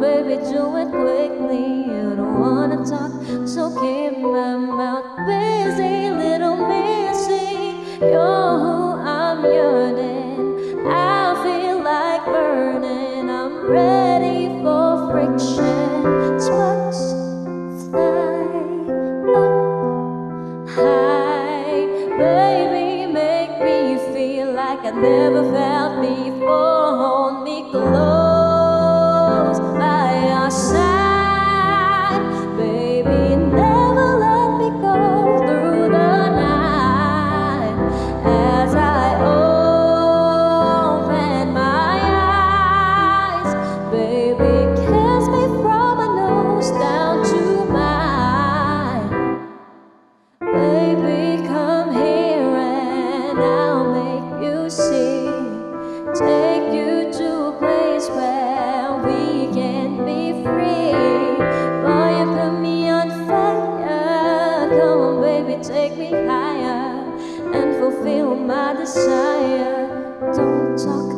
baby, do it quickly. You don't wanna talk, so keep my mouth busy. Little missy, you're who I'm yearning. I feel like burning, I'm ready for friction. Sparks fly up high, baby, make me feel like I never felt before. Hold me close by your side, baby, never let me go through the night. As I open my eyes, baby, kiss me from my nose down to mine. Baby, come here and I'll make you see. Take you to a place where we can be free. Boy, you put me on fire. Come on, baby, take me higher and fulfill my desire. Don't talk